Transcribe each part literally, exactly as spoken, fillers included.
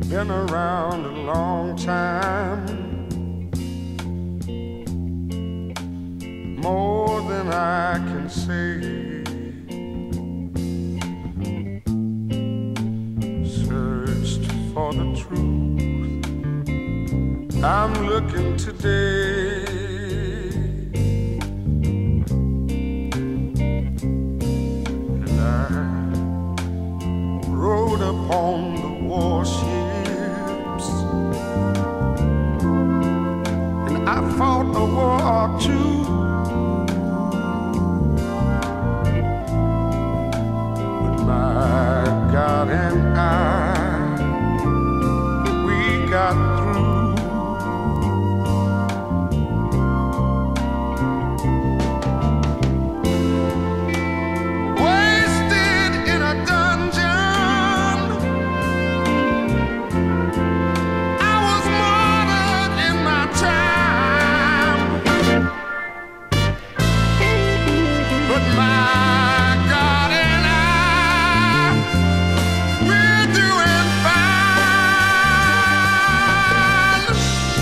been around a long time, more than I can say. Searched for the truth, I'm looking today. And I rode upon the warships, and I fought a war or two. But my God and I, we got through. Wasted in a dungeon, I was martyred in my time. But my God and I, we're doing fine.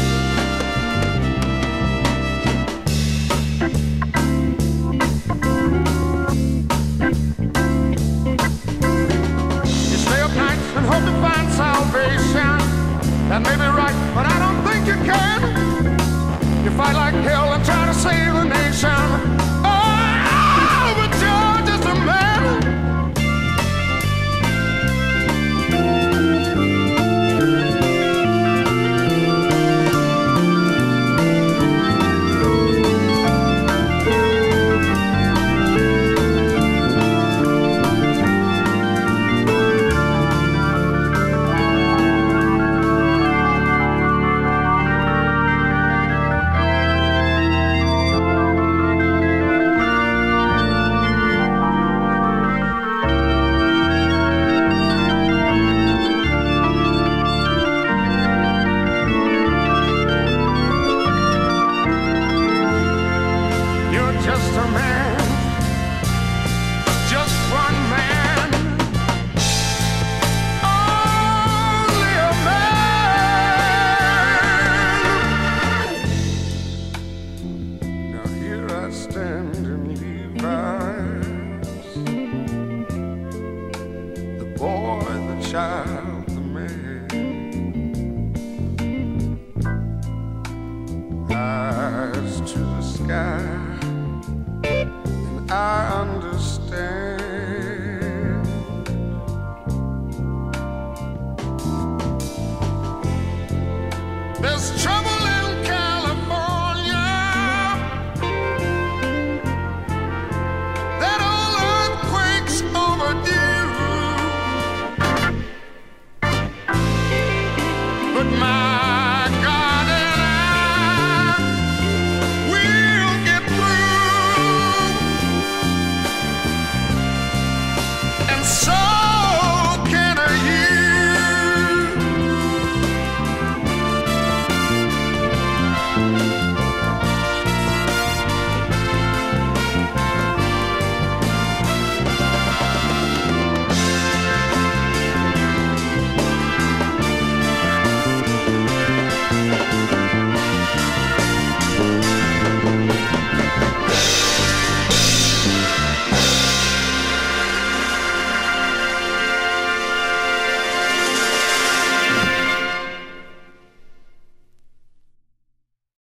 You stay up nights and hope to find salvation. That may be right, but I don't think you can. You fight like hell and try to save the nation. Oh, but you're just a man. You're just a man, just one man, only a man. Now here I stand in Levi's, the boy, the child, the man. Eyes to the sky,